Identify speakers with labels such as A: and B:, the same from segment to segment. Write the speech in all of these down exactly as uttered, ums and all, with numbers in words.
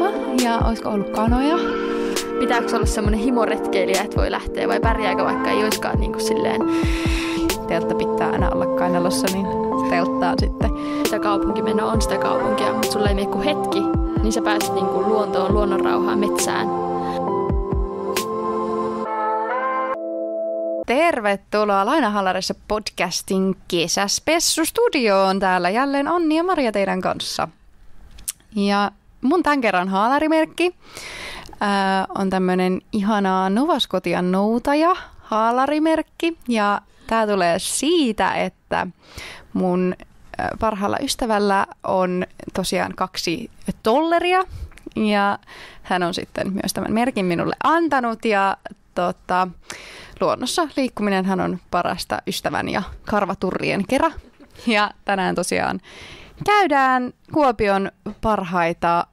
A: luonnolla ja olisiko ollut kanoja.
B: Pitääkö olla semmoinen himoretkeilijä, että voi lähteä vai pärjääkö vaikka ei olisikaan niin kuin silleen.
A: Teltta pitää aina olla kainalossa, niin telttaa sitten.
B: Sitä kaupunkimeno on sitä kaupunkia, mutta sulla ei mene kuin hetki, niin sä pääset niin kuin luontoon, luonnonrauhaan, metsään.
A: Tervetuloa Lainahallarissa podcastin kesäspessustudioon. Täällä jälleen Anni ja Maria teidän kanssa. Ja mun tämän kerran haalarimerkki ää, on tämmönen ihana Nova Scotian noutaja haalarimerkki. Ja tää tulee siitä, että mun parhaalla ystävällä on tosiaan kaksi tolleria. Ja hän on sitten myös tämän merkin minulle antanut ja tota... luonnossa liikkuminen hän on parasta ystävän ja karvaturrien kera. Ja tänään tosiaan käydään Kuopion parhaita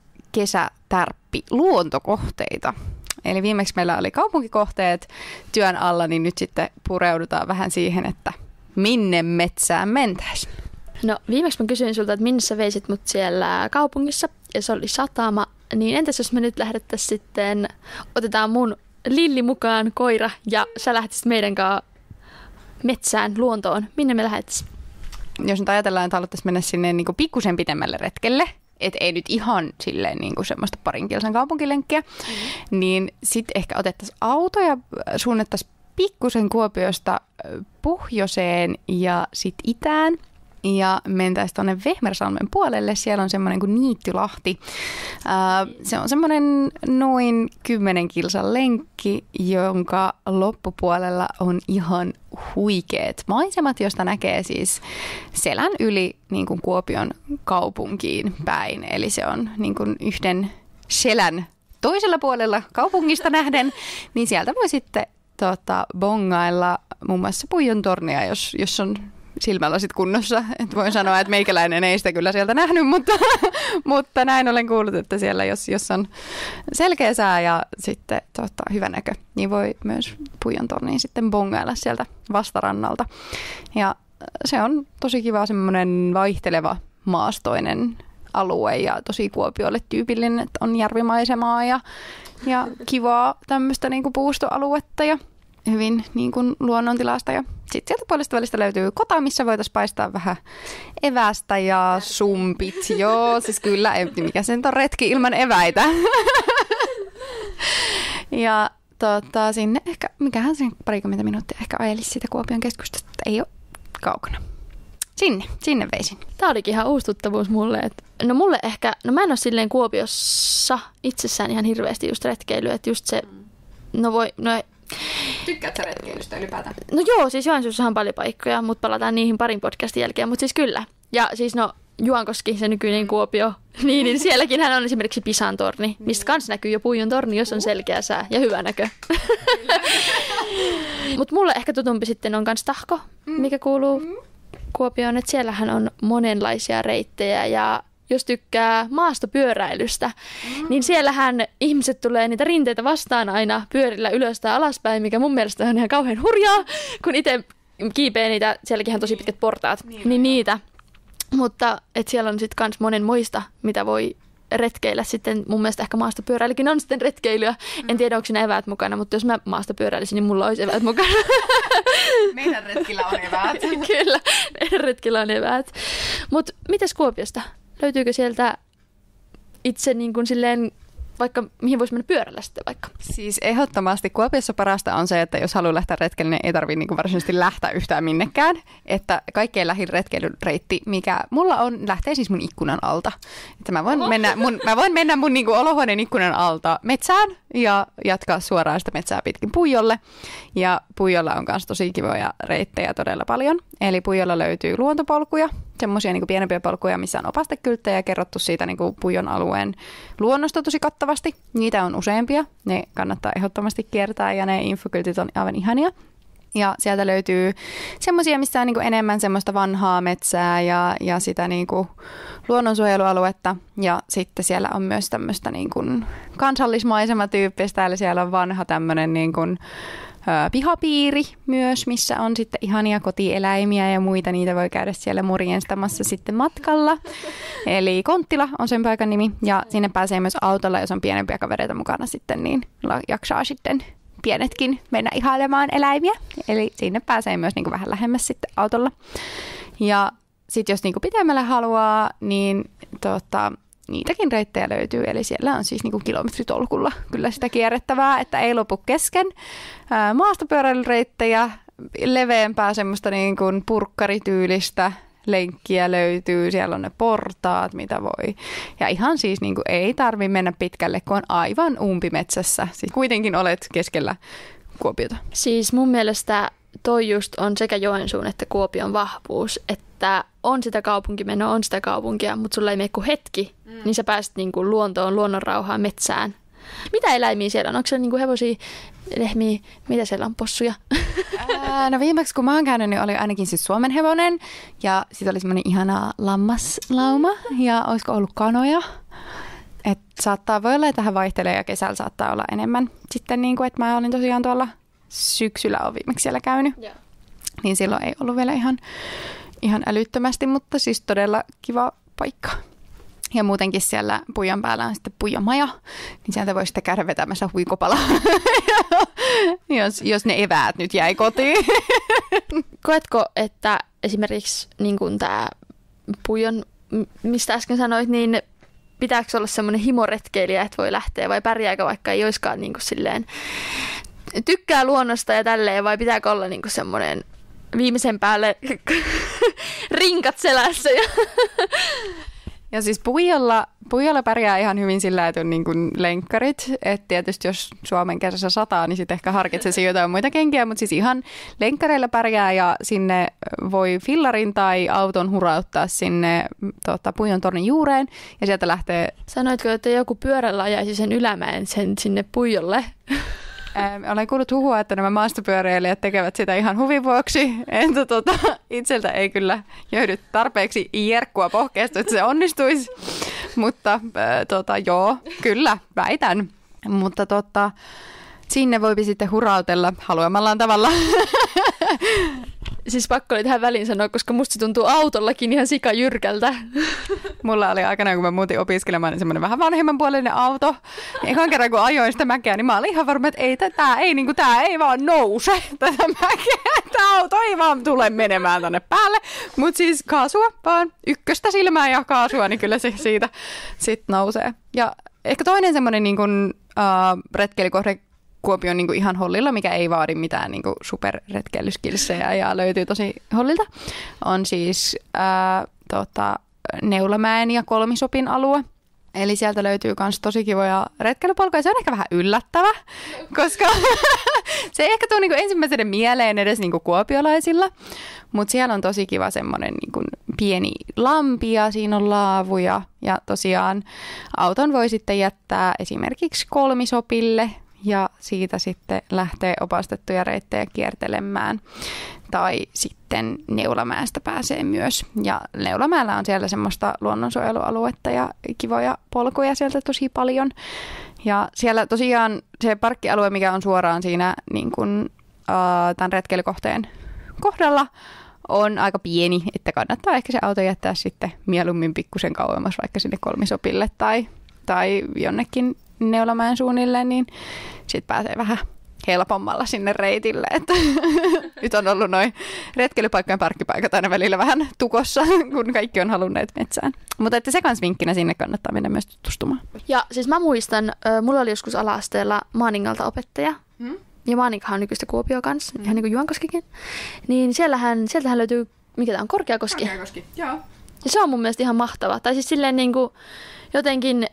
A: kesätärppi-luontokohteita. Eli viimeksi meillä oli kaupunkikohteet työn alla, niin nyt sitten pureudutaan vähän siihen, että minne metsään mentäisiin.
B: No viimeksi mä kysyin sulta, että minne sä veisit mut siellä kaupungissa ja se oli satama. Niin entäs jos me nyt lähdettäisiin sitten, otetaan mun Lilli mukaan, koira, ja sä lähtisit meidän kanssa metsään, luontoon. Minne me lähdettäisiin?
A: Jos nyt ajatellaan, että haluttaisiin mennä sinne niin kuin pikkusen pitemmälle retkelle, et ei nyt ihan silleen niin kuin semmoista parin kilsan kaupunkilenkkiä, mm-hmm. niin sitten ehkä otettaisiin auto ja suunnattaisiin pikkusen Kuopiosta pohjoiseen ja sitten itään. Ja mentäisiin tuonne Vehmersalmen puolelle. Siellä on semmoinen kuin Niittylahti. Se on semmoinen noin kymmenen kilsan lenkki, jonka loppupuolella on ihan huikeat maisemat, josta näkee siis selän yli niin kuin Kuopion kaupunkiin päin. Eli se on niin kuin yhden selän toisella puolella kaupungista nähden, niin sieltä voi sitten tota, bongailla muun muassa Puijon tornia, jos, jos on silmälasit kunnossa. Et voin sanoa, että meikäläinen ei sitä kyllä sieltä nähnyt, mutta, mutta näin olen kuullut, että siellä jos, jos on selkeä sää ja sitten tota, hyvä näkö, niin voi myös Puijon torniin sitten bongailla sieltä vastarannalta. Ja se on tosi kiva semmoinen vaihteleva maastoinen alue ja tosi Kuopiolle tyypillinen, että on järvimaisemaa ja, ja kivaa tämmöistä niinku puustoaluetta ja hyvin niin kuin luonnontilasta. Ja sitten sieltä puolesta välistä löytyy kota, missä voitaisiin paistaa vähän evästä ja sumpit. Joo, siis kyllä, mikä se on retki ilman eväitä. Ja tota, sinne ehkä, mikähän sen parikymmentä minuuttia ehkä ajelisi siitä Kuopion keskustasta, ei ole kaukana. Sinne, sinne veisin.
B: Tämä olikin ihan uustuttavuus mulle. Että, no mulle ehkä, no mä en ole silleen Kuopiossa itsessään ihan hirveästi just retkeilyä, että just se, no voi, no
A: tykkäätkö sä retkeilystä ylipäätään?
B: No joo, siis Joensuussa on paljon paikkoja, mutta palataan niihin parin podcastin jälkeen. Mutta siis kyllä. Ja siis no Juankoski, se nykyinen Kuopio, niin, niin sielläkin hän on esimerkiksi Pisan torni, mistä kans näkyy jo Puijon torni, jos on selkeä sää ja hyvä näkö. Mutta mulle ehkä tutumpi sitten on kans Tahko, mikä kuuluu Kuopioon. Että siellähän on monenlaisia reittejä ja jos tykkää maastopyöräilystä, mm. niin siellähän ihmiset tulee niitä rinteitä vastaan aina pyörillä ylös tai alaspäin, mikä mun mielestä on ihan kauhean hurjaa, kun itse kiipee niitä, sielläkin on tosi pitkät portaat, niin, niin niitä. Mutta et siellä on sitten kans monen muista, mitä voi retkeillä sitten. Mun mielestä ehkä maastopyöräilykin on sitten retkeilyä. Mm. En tiedä, onko siinä eväät mukana, mutta jos mä maastopyöräilisin, niin mulla olisi eväät mukana.
A: Meidän retkillä on eväät.
B: Kyllä, meidän retkillä on eväät. Mutta mitäs Kuopiosta? Löytyykö sieltä itse niin kuin silleen, vaikka mihin voisi mennä pyörällä sitten vaikka?
A: Siis ehdottomasti Kuopiossa parasta on se, että jos haluaa lähteä retkelle, niin ei tarvitse niin kuin varsinaisesti lähteä yhtään minnekään. Että kaikkein lähin retkeilyreitti, mikä mulla on, lähtee siis mun ikkunan alta. Että mä voin mennä mun, mä voin mennä mun niin kuin olohuoneen ikkunan alta metsään ja jatkaa suoraan sitä metsää pitkin Puijolle. Ja Puijolla on myös tosi kivoja reittejä todella paljon. Eli Puijolla löytyy luontopolkuja, semmoisia niin pienempiä polkuja, missä on opastekylttejä kerrottu siitä niin kuin Puijon alueen luonnosta tosi kattavasti. Niitä on useampia. Ne kannattaa ehdottomasti kiertää ja ne infokyltit on aivan ihania. Ja sieltä löytyy semmoisia, missä on niin kuin enemmän semmoista vanhaa metsää ja, ja sitä niin kuin luonnonsuojelualuetta. Ja sitten siellä on myös tämmöistä niin kuin kansallismaisematyyppistä, eli siellä on vanha tämmöinen niin kuin ö, pihapiiri myös, missä on sitten ihania kotieläimiä ja muita. Niitä voi käydä siellä murjenstamassa sitten matkalla. Eli Konttila on sen paikan nimi ja sinne pääsee myös autolla, jos on pienempiä kavereita mukana sitten, niin jaksaa sitten pienetkin mennä ihailemaan eläimiä. Eli sinne pääsee myös niin kuin vähän lähemmäs sitten autolla. Ja sitten jos niin kuin pitemmälle haluaa, niin tota, niitäkin reittejä löytyy. Eli siellä on siis niin kuin kilometritolkulla kyllä sitä kierrettävää, että ei lopu kesken. Ää, maastopyöräilyreittejä, leveämpää semmoista niin kuin purkkarityylistä lenkkiä löytyy. Siellä on ne portaat, mitä voi. Ja ihan siis niin kuin ei tarvitse mennä pitkälle, kun on aivan umpimetsässä. Siis kuitenkin olet keskellä Kuopiota.
B: Siis mun mielestä toi just on sekä Joensuun että Kuopion vahvuus, että on sitä kaupunkimenoa, on sitä kaupunkia, mutta sulla ei mene kuin hetki, mm. niin sä pääset niinku luontoon, luonnonrauhaan, metsään. Mitä eläimiä siellä on? Onko siellä niinku hevosia, lehmiä, mitä siellä on, possuja?
A: Ää, no viimeksi kun mä oon käynyt, niin oli ainakin siis Suomen hevonen ja sitten oli semmoinen ihana lammaslauma ja olisiko ollut kanoja. Et saattaa voi olla, että tähän vaihtelee ja kesällä saattaa olla enemmän. Sitten niin kuin, että mä olin tosiaan tuolla syksyllä on viimeksi siellä käynyt, yeah. Niin silloin ei ollut vielä ihan, ihan älyttömästi, mutta siis todella kiva paikka. Ja muutenkin siellä Puijon päällä on sitten Puijomaja, niin sieltä voi sitten käydä vetämässä huikopalaa, jos, jos ne eväät nyt jäi kotiin.
B: Koetko, että esimerkiksi niin kuin tämä Puijon, mistä äsken sanoit, niin pitääkö olla semmoinen himoretkeilijä, että voi lähteä vai pärjääkö vaikka ei olisikaan niin kuin silleen tykkää luonnosta ja tälleen, vai pitääkö olla niinku semmoinen viimeisen päälle rinkat selässä? Ja,
A: ja siis Puijolla, Puijolla pärjää ihan hyvin sillä, että on niinku lenkkarit. Että tietysti jos Suomen kesässä sataa, niin sitten ehkä harkitsisi jotain muita kenkiä. Mutta siis ihan lenkkareilla pärjää ja sinne voi fillarin tai auton hurauttaa sinne tota, Puijon tornin juureen. Ja sieltä lähtee...
B: Sanoitko, että joku pyörällä ajaisi sen ylämäen sen sinne Puijolle?
A: Ähm, olen kuullut huhua, että nämä maastopyöräilijät tekevät sitä ihan huvin vuoksi. Että tota, itseltä ei kyllä löydy tarpeeksi jerkkua pohkeesta, että se onnistuisi. Mutta äh, tota, joo, kyllä, väitän. Mutta tota, sinne voipi sitten hurautella haluamallaan tavalla.
B: Siis pakko oli tähän väliin sanoa, koska musta se tuntuu autollakin ihan sikajyrkältä.
A: Mulla oli aikanaan, kun mä muutin opiskelemaan, niin semmoinen vähän vanhemmanpuolinen auto. Ekan kerran, kun ajoin sitä mäkeä, niin mä olin ihan varma, että ei, tää ei, niin kuin, tää ei vaan nouse tätä mäkeä. Tämä auto ei vaan tule menemään tonne päälle. Mutta siis kaasua vaan, ykköstä silmää ja kaasua, niin kyllä se siitä sitten nousee. Ja ehkä toinen semmoinen niin kuin, uh, retkeilykohde, Kuopio on niin kuin ihan hollilla, mikä ei vaadi mitään niin kuin superretkeilyskilsejä ja löytyy tosi hollilta. On siis ää, tota, Neulamäen ja Kolmisopin alue. Eli sieltä löytyy myös tosi kivoja retkeilypolkuja. Se on ehkä vähän yllättävä, koska se ei ehkä tule niinku ensimmäisenä mieleen edes niinku kuopiolaisilla. Mutta siellä on tosi kiva semmoinen niinku pieni lampi ja siinä on laavuja. Ja tosiaan auton voi sitten jättää esimerkiksi Kolmisopille ja siitä sitten lähtee opastettuja reittejä kiertelemään. Tai sitten Neulamäestä pääsee myös. Ja Neulamäellä on siellä semmoista luonnonsuojelualuetta ja kivoja polkuja sieltä tosi paljon. Ja siellä tosiaan se parkkialue, mikä on suoraan siinä niin kuin, uh, tämän retkeilykohteen kohdalla, on aika pieni, että kannattaa ehkä se auto jättää sitten mieluummin pikkusen kauemmas vaikka sinne Kolmisopille tai, tai jonnekin Neulamäen suunnille, niin sitten pääsee vähän helpommalla sinne reitille. Että nyt on ollut noin retkeilypaikkojen parkkipaikat aina välillä vähän tukossa, kun kaikki on halunneet metsään. Mutta että se kans vinkkinä sinne kannattaa mennä myös tutustumaan.
B: Ja siis mä muistan, mulla oli joskus ala-asteella Maaningalta opettaja. Hmm? Ja Maaninkahan on nykyistä Kuopio kanssa, hmm. ihan niin kuin Juankoskikin. Niin siellähän, sieltähän löytyy, mikä tämä on, Korkeakoski.
A: Korkeakoski, joo.
B: Ja se on mun mielestä ihan mahtava. Tai siis silleen niin kuin jotenkin...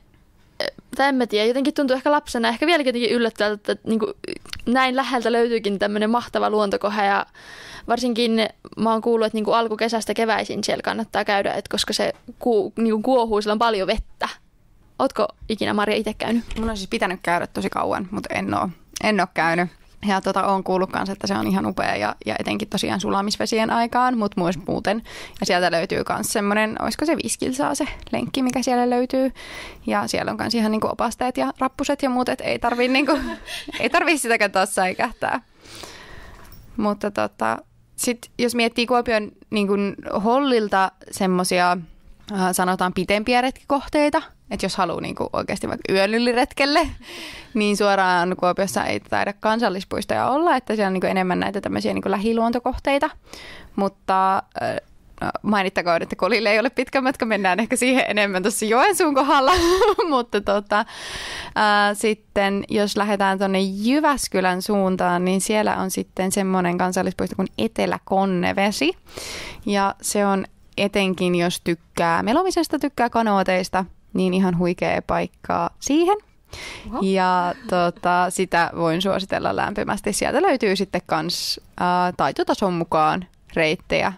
B: Tai en mä tiedä, jotenkin tuntuu ehkä lapsena, ehkä vieläkin jotenkin yllättävältä, että niin kuin näin läheltä löytyykin tämmöinen mahtava luontokohe ja varsinkin mä oon kuullut, että niin kuin alkukesästä keväisin siellä kannattaa käydä, että koska se ku, niin kuin kuohuu, sillä on paljon vettä. Ootko ikinä, Marja, itse käynyt?
A: Mun on siis pitänyt käydä tosi kauan, mutta en oo, en oo käynyt. Ja tota, oon kuullut kanssa, että se on ihan upea ja, ja etenkin tosiaan sulamisvesien aikaan, mutta myös muuten. Ja sieltä löytyy myös semmoinen, olisiko se viisi kilsaa se lenkki, mikä siellä löytyy. Ja siellä on myös ihan niinku opasteet ja rappuset ja muut, että ei tarvii, niinku, ei tarvii sitäkään taas säikähtää. Mutta tota, sit, jos miettii Kuopion niin kun Hollilta semmoisia äh, sanotaan pitempiä retkikohteita, että jos haluaa niin oikeasti vaikka yön yli retkelle, niin suoraan Kuopiossa ei taida kansallispuistoja olla, että siellä on niin enemmän näitä tämmöisiä niin lähiluontokohteita. Mutta äh, mainittakoon, että Kolille ei ole pitkä matka, mennään ehkä siihen enemmän tuossa Joensuun kohdalla, mutta tota, ää, sitten jos lähdetään tuonne Jyväskylän suuntaan, niin siellä on sitten semmoinen kansallispuisto kuin Etelä-Konnevesi, ja se on etenkin, jos tykkää melomisesta, tykkää kanooteista, niin ihan huikea paikkaa siihen. Oho. Ja tota, sitä voin suositella lämpimästi. Sieltä löytyy sitten kans ää, taitotason mukaan reittejä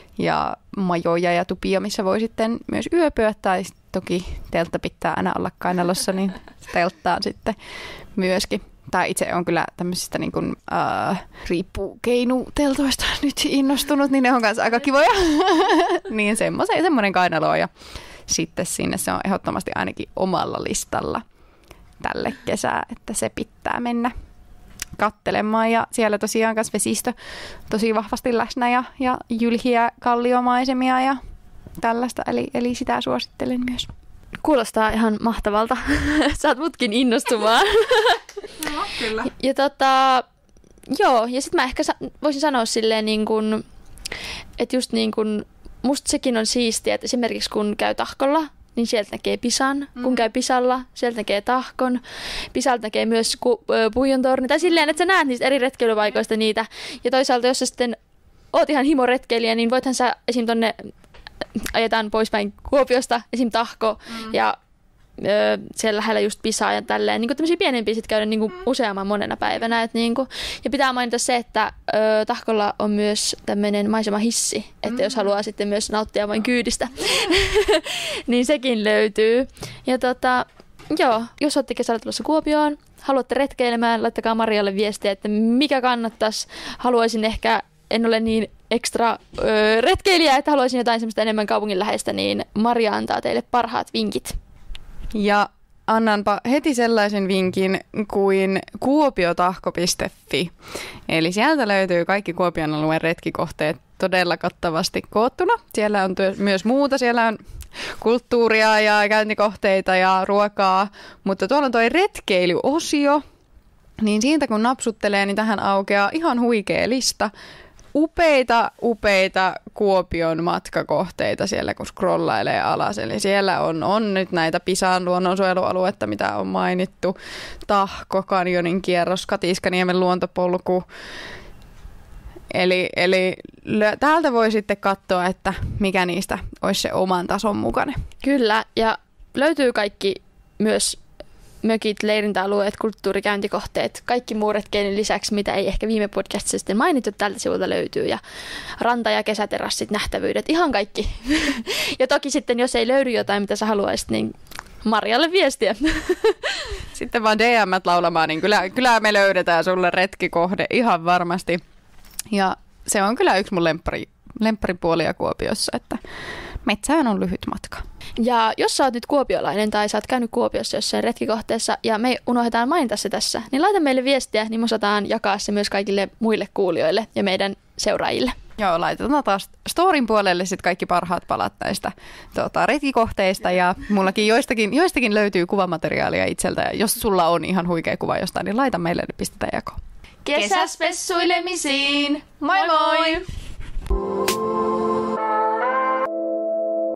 A: ja majoja ja tupia, missä voi sitten myös yöpyä, tai toki teltta pitää aina olla kainalossa, niin telttaan sitten myöskin. Tai itse on kyllä tämmöisistä niin kuin, äh, riippukeinuteltoista nyt innostunut, niin ne on kanssa aika kivoja. Niin semmoinen, semmoinen kainalo, ja sitten sinne se on ehdottomasti ainakin omalla listalla tälle kesää, että se pitää mennä kattelemaan, ja siellä tosiaan myös vesistö tosi vahvasti läsnä ja, ja jylhiä kalliomaisemia ja tällaista, eli, eli sitä suosittelen myös.
B: Kuulostaa ihan mahtavalta. Saat mutkin innostumaan.
A: No, kyllä.
B: Ja tota, joo, ja sitten mä ehkä sa- voisin sanoa silleen niin kuin, että just niin kuin, musta sekin on siistiä, että esimerkiksi kun käy Tahkolla, niin sieltä näkee Pisan. Mm. Kun käy Pisalla, sieltä näkee Tahkon. Pisalta näkee myös ku- Puijontorni. Tai silleen, että sä näet niistä eri retkeilypaikoista niitä. Ja toisaalta, jos sä sitten oot ihan himoretkeilijä, niin voithan sä esim. Tonne ajetaan poispäin Kuopiosta, esim. Tahko. Mm. Ja ö, siellä lähellä just Pisaa ja tälleen. Niin tämmöisiä pienempiä sit käydä niin kuin useamman monena päivänä. Et niin kuin. Ja pitää mainita se, että ö, Tahkolla on myös tämmöinen maisemahissi. Että mm. jos haluaa sitten myös nauttia vain kyydistä, niin sekin löytyy. Ja tota, joo, jos olette kesällä tulossa Kuopioon, haluatte retkeilemään, laittakaa Marialle viestiä, että mikä kannattaisi. Haluaisin ehkä, en ole niin ekstra ö, retkeilijä, että haluaisin jotain semmoista enemmän kaupunginläheistä, niin Maria antaa teille parhaat vinkit.
A: Ja annanpa heti sellaisen vinkin kuin kuopiotahko piste fi. Eli sieltä löytyy kaikki Kuopion alueen retkikohteet todella kattavasti koottuna. Siellä on työ, myös muuta. Siellä on kulttuuria ja käyntikohteita ja ruokaa. Mutta tuolla on tuo retkeilyosio. Niin siitä kun napsuttelee, niin tähän aukeaa ihan huikea lista. Upeita, upeita Kuopion matkakohteita siellä, kun scrollailee alas. Eli siellä on, on nyt näitä Pisan luonnonsuojelualuetta, mitä on mainittu. Tahko, Kanjonin kierros, Katiskaniemen luontopolku. Eli, eli täältä voi sitten katsoa, että mikä niistä olisi se oman tason mukainen.
B: Kyllä, ja löytyy kaikki myös mökit, leirintäalueet, kulttuurikäyntikohteet, kaikki muu retkeilyn lisäksi, mitä ei ehkä viime podcastissa sitten mainittu, tältä sivulta löytyy. Ja ranta- ja kesäterassit, nähtävyydet, ihan kaikki. Ja toki sitten, jos ei löydy jotain, mitä sä haluaisit, niin Marjalle viestiä.
A: Sitten vaan D M:t laulamaan, niin kyllä, kyllä me löydetään sulle retkikohde ihan varmasti. Ja se on kyllä yksi mun lemppari, lempparipuolia Kuopiossa, että metsään on lyhyt matka.
B: Ja jos sä oot nyt kuopiolainen tai sä oot käynyt Kuopiossa jossain retkikohteessa ja me unohdetaan mainita se tässä, niin laita meille viestiä, niin me osataan jakaa se myös kaikille muille kuulijoille ja meidän seuraajille.
A: Joo, laitetaan taas storin puolelle sitten kaikki parhaat palat näistä tuota, retkikohteista, ja mullakin joistakin, joistakin löytyy kuvamateriaalia itseltä, ja jos sulla on ihan huikea kuva jostain, niin laita meille, niin pistetään jakoon.
B: Kesäspessuilemisiin! Moi moi!